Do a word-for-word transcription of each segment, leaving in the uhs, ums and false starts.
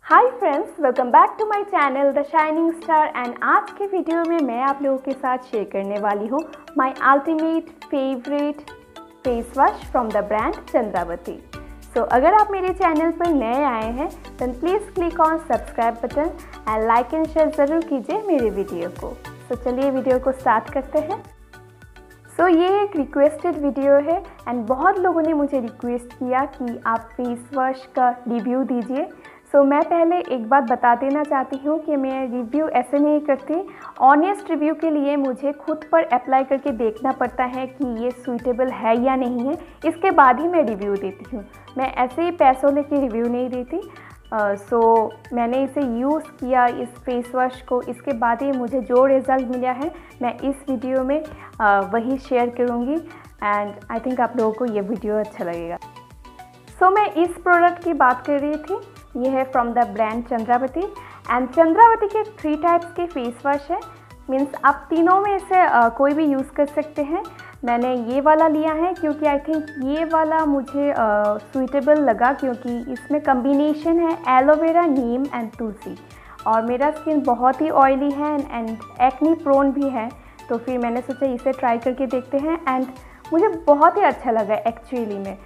Hi friends, welcome back to my channel the shining star. And आज के video में मैं आप लोगों के साथ शेयर करने वाली हूँ my ultimate favourite face wash from the brand Chandravati. So अगर आप मेरे चैनल पर नए आए हैं then please click on subscribe button and like and share ज़रूर कीजिए मेरे वीडियो को। तो so, चलिए वीडियो को स्टार्ट करते हैं। सो so, ये एक रिक्वेस्टेड वीडियो है एंड बहुत लोगों ने मुझे रिक्वेस्ट किया कि आप फेस वॉश का रिव्यू दीजिए। सो so, मैं पहले एक बात बता देना चाहती हूँ कि मैं रिव्यू ऐसे नहीं करती। ऑनेस्ट रिव्यू के लिए मुझे खुद पर अप्लाई करके देखना पड़ता है कि ये सूटेबल है या नहीं है, इसके बाद ही मैं रिव्यू देती हूँ। मैं ऐसे ही पैसों लेके रिव्यू नहीं देती। सो uh, so, मैंने इसे यूज़ किया इस फेस वॉश को, इसके बाद ही मुझे जो रिज़ल्ट मिला है मैं इस वीडियो में uh, वही शेयर करूँगी एंड आई थिंक आप लोगों को ये वीडियो अच्छा लगेगा। सो so, मैं इस प्रोडक्ट की बात कर रही थी। ये है from the brand Chandravati and Chandravati के थ्री टाइप्स के फेस वॉश है। मीन्स आप तीनों में से uh, कोई भी यूज़ कर सकते हैं। मैंने ये वाला लिया है क्योंकि आई थिंक ये वाला मुझे सूटेबल uh, लगा क्योंकि इसमें कम्बिनेशन है एलोवेरा, नीम एंड तुलसी। और मेरा स्किन बहुत ही ऑयली है एंड एक्नी प्रोन भी है, तो फिर मैंने सोचा इसे ट्राई करके देखते हैं एंड मुझे बहुत ही अच्छा लगा। एक्चुअली में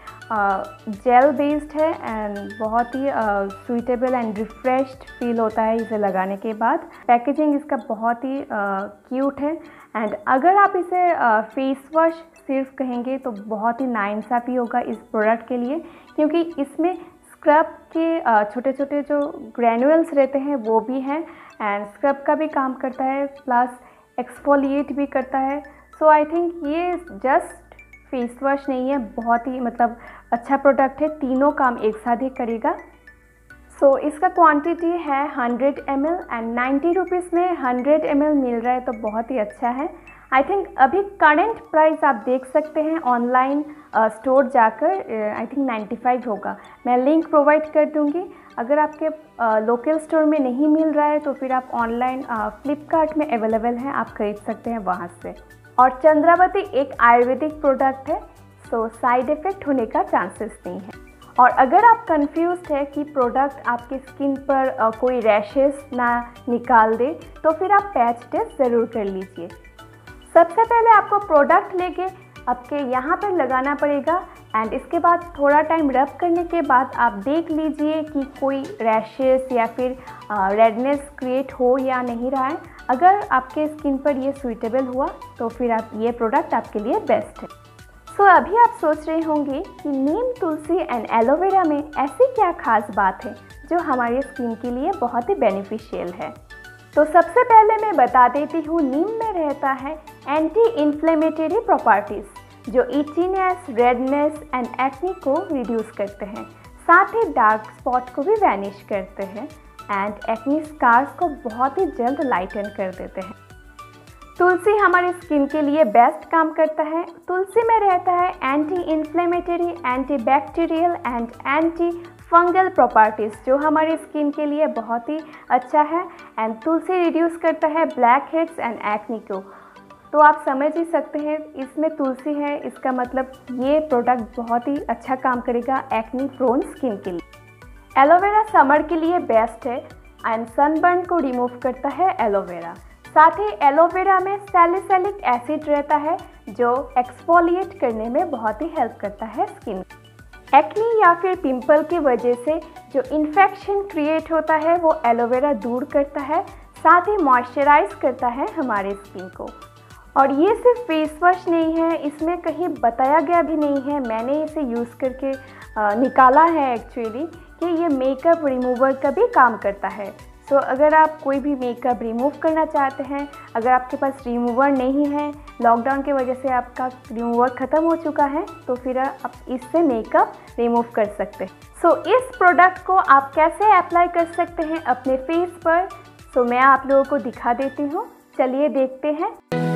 जेल uh, बेस्ड है एंड बहुत ही सूटेबल एंड रिफ्रेश्ड फील होता है इसे लगाने के बाद। पैकेजिंग इसका बहुत ही क्यूट uh, है एंड अगर आप इसे फेस वॉश सिर्फ कहेंगे तो बहुत ही नाइंसाफ़ी होगा इस प्रोडक्ट के लिए, क्योंकि इसमें स्क्रब के छोटे छोटे जो ग्रैनुअल्स रहते हैं वो भी हैं एंड स्क्रब का भी काम करता है प्लस एक्सफोलिएट भी करता है। सो आई थिंक ये जस्ट फेस वॉश नहीं है, बहुत ही मतलब अच्छा प्रोडक्ट है, तीनों काम एक साथ ही करेगा। सो so, इसका क्वांटिटी है hundred M L and ninety rupees में हंड्रेड एम एल मिल रहा है, तो बहुत ही अच्छा है। आई थिंक अभी करंट प्राइस आप देख सकते हैं ऑनलाइन स्टोर जाकर, आई थिंक नाइन्टी फाइव होगा। मैं लिंक प्रोवाइड कर दूंगी। अगर आपके लोकल स्टोर में नहीं मिल रहा है तो फिर आप ऑनलाइन फ्लिपकार्ट में अवेलेबल है, आप खरीद सकते हैं वहाँ से। और चंद्रावती एक आयुर्वेदिक प्रोडक्ट है, सो साइड इफ़ेक्ट होने का चांसेस नहीं है। और अगर आप कंफ्यूज्ड है कि प्रोडक्ट आपके स्किन पर आ, कोई रैशेस ना निकाल दे तो फिर आप पैच टेस्ट ज़रूर कर लीजिए। सबसे पहले आपको प्रोडक्ट लेके आपके यहाँ पर लगाना पड़ेगा एंड इसके बाद थोड़ा टाइम रब करने के बाद आप देख लीजिए कि कोई रैशेस या फिर रेडनेस क्रिएट हो या नहीं रहा है। अगर आपके स्किन पर ये सूटेबल हुआ तो फिर आप ये प्रोडक्ट आपके लिए बेस्ट है। सो so, अभी आप सोच रहे होंगे कि नीम, तुलसी एंड एलोवेरा में ऐसी क्या खास बात है जो हमारे स्किन के लिए बहुत ही बेनिफिशियल है। तो सबसे पहले मैं बता देती हूँ, नीम में रहता है एंटी इन्फ्लेमेटरी प्रॉपर्टीज़ जो इचीनेस, रेडनेस एंड एक्ने को रिड्यूस करते हैं, साथ ही डार्क स्पॉट को भी वैनिश करते हैं एंड एक्ने स्कार्स को बहुत ही जल्द लाइटन कर देते हैं। तुलसी हमारे स्किन के लिए बेस्ट काम करता है। तुलसी में रहता है anti inflammatory, anti bacterial and anti fungal properties जो हमारी स्किन के लिए बहुत ही अच्छा है एंड तुलसी रिड्यूस करता है ब्लैक हेड्स एंड एक्ने को। तो आप समझ ही सकते हैं इसमें तुलसी है, इसका मतलब ये प्रोडक्ट बहुत ही अच्छा काम करेगा एक्ने प्रोन स्किन के लिए। एलोवेरा समर के लिए बेस्ट है एंड सनबर्न को रिमूव करता है एलोवेरा। साथ ही एलोवेरा में सैलिसिलिक एसिड रहता है जो एक्सफोलिएट करने में बहुत ही हेल्प करता है स्किन। एक्ने या फिर पिंपल की वजह से जो इन्फेक्शन क्रिएट होता है वो एलोवेरा दूर करता है, साथ ही मॉइस्चराइज करता है हमारे स्किन को। और ये सिर्फ फेस वॉश नहीं है, इसमें कहीं बताया गया भी नहीं है, मैंने इसे यूज़ करके आ, निकाला है एक्चुअली कि ये मेकअप रिमूवर का भी काम करता है। सो so, अगर आप कोई भी मेकअप रिमूव करना चाहते हैं, अगर आपके पास रिमूवर नहीं है, लॉकडाउन की वजह से आपका रिमूवर ख़त्म हो चुका है, तो फिर आप इससे मेकअप रिमूव कर सकते हैं। सो so, इस प्रोडक्ट को आप कैसे अप्लाई कर सकते हैं अपने फेस पर, सो so, मैं आप लोगों को दिखा देती हूँ। चलिए देखते हैं।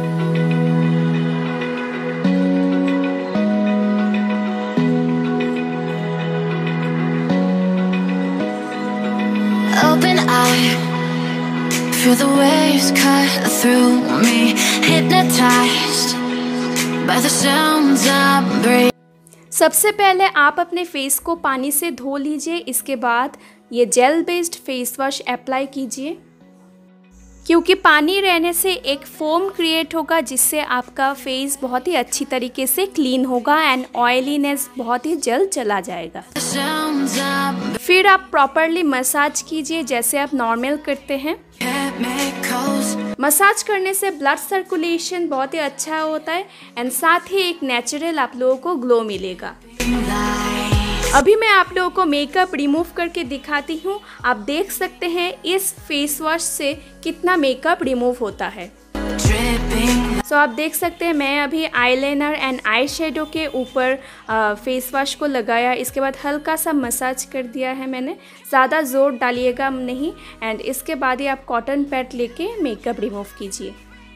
Open eye, feel the waves cut through me, hypnotized by the sounds I'm breathing. सबसे पहले आप अपने फेस को पानी से धो लीजिए, इसके बाद ये gel based face wash apply कीजिए, क्योंकि पानी रहने से एक फोम क्रिएट होगा जिससे आपका फेस बहुत ही अच्छी तरीके से क्लीन होगा एंड ऑयलीनेस बहुत ही जल्द चला जाएगा। फिर आप प्रॉपरली मसाज कीजिए जैसे आप नॉर्मल करते हैं। मसाज करने से ब्लड सर्कुलेशन बहुत ही अच्छा होता है एंड साथ ही एक नेचुरल आप लोगों को ग्लो मिलेगा। अभी मैं आप लोगों को मेकअप रिमूव करके दिखाती हूँ। आप देख सकते हैं इस फेस वॉश से कितना मेकअप रिमूव होता है। सो so, आप देख सकते हैं मैं अभी आईलाइनर एंड आई शेडो के ऊपर फेस वॉश को लगाया, इसके बाद हल्का सा मसाज कर दिया है मैंने, ज़्यादा जोर डालिएगा नहीं एंड इसके बाद ही आप कॉटन पैड लेके मेकअप रिमूव कीजिए।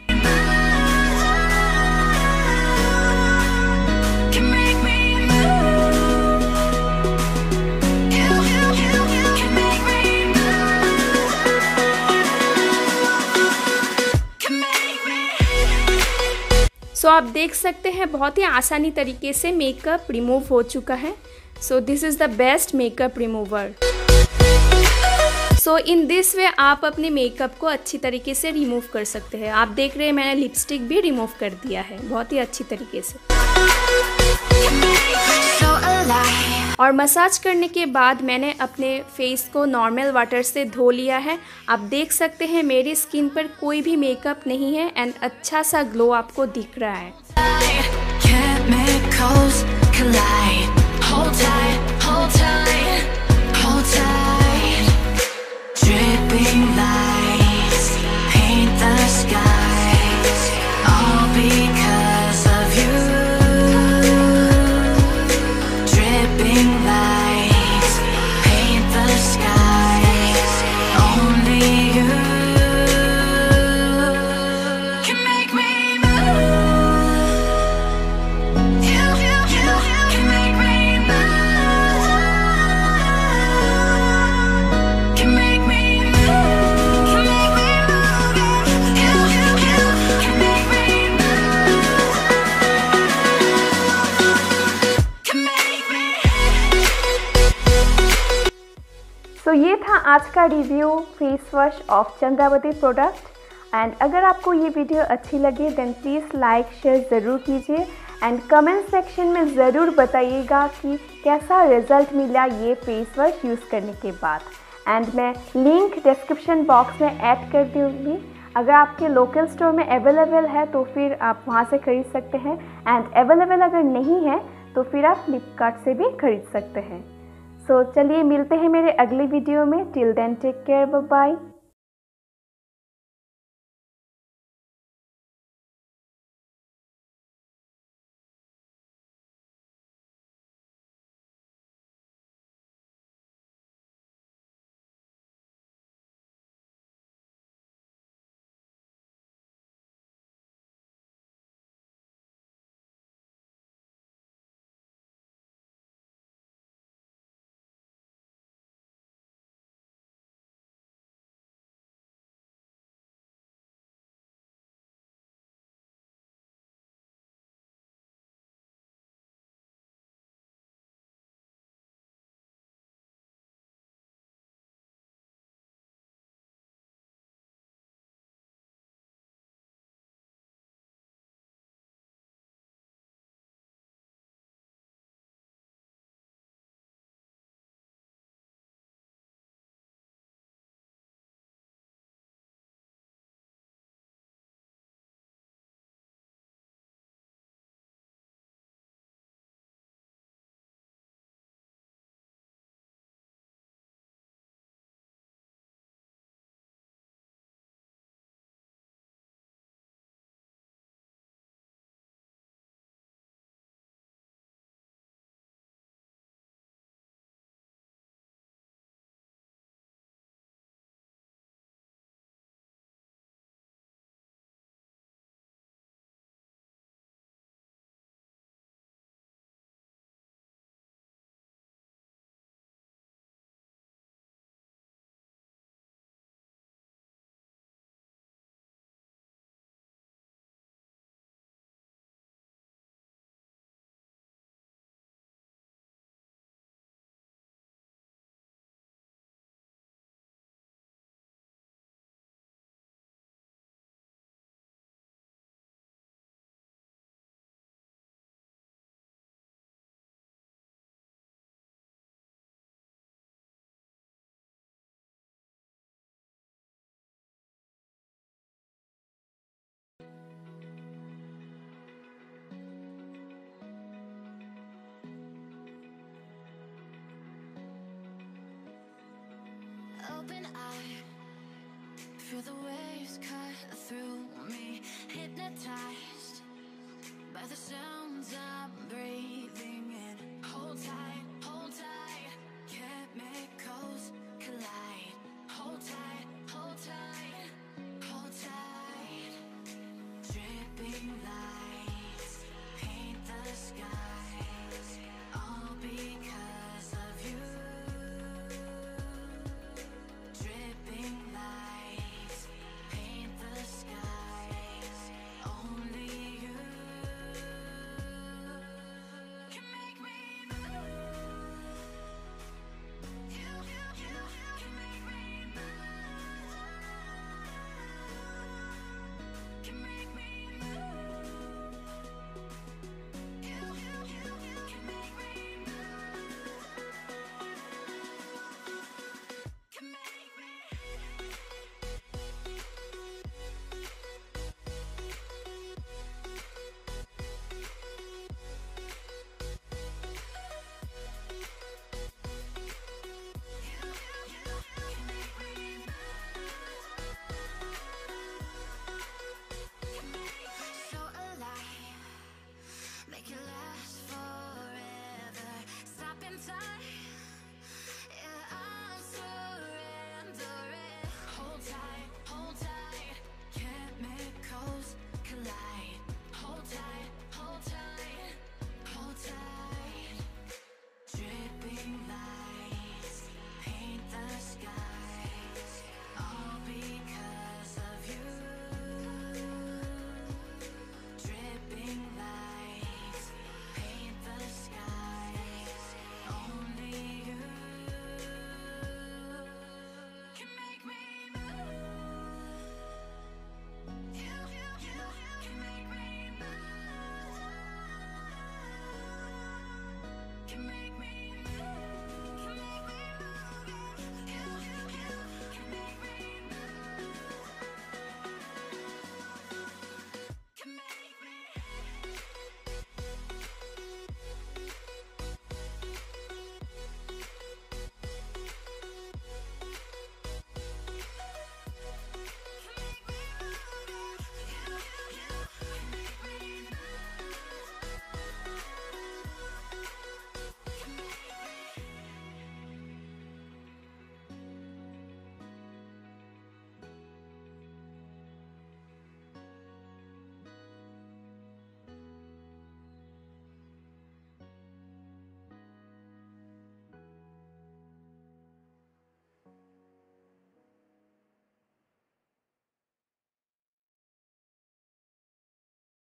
सो so, आप देख सकते हैं बहुत ही आसानी तरीके से मेकअप रिमूव हो चुका है। So this is the best makeup remover. So in this way आप अपने मेकअप को अच्छी तरीके से रिमूव कर सकते हैं। आप देख रहे हैं मैंने लिपस्टिक भी रिमूव कर दिया है बहुत ही अच्छी तरीके से। और मसाज करने के बाद मैंने अपने फेस को नॉर्मल वाटर से धो लिया है। आप देख सकते हैं मेरी स्किन पर कोई भी मेकअप नहीं है एंड अच्छा सा ग्लो आपको दिख रहा है। तो ये था आज का review face wash of Chandravati product. And अगर आपको ये वीडियो अच्छी लगे देन प्लीज़ लाइक शेयर ज़रूर कीजिए एंड कमेंट सेक्शन में ज़रूर बताइएगा कि कैसा रिज़ल्ट मिला ये फेस वॉश यूज़ करने के बाद। एंड मैं लिंक डिस्क्रिप्शन बॉक्स में ऐड कर दूँगी। अगर आपके लोकल स्टोर में अवेलेबल है तो फिर आप वहाँ से खरीद सकते हैं एंड अवेलेबल अगर नहीं है तो फिर आप फ्लिपकार्ट से भी खरीद सकते हैं। सो so, चलिए मिलते हैं मेरे अगले वीडियो में। Till then take care, bye bye. open eye, feel the waves cut through me. Hypnotized by the sounds I'm breathing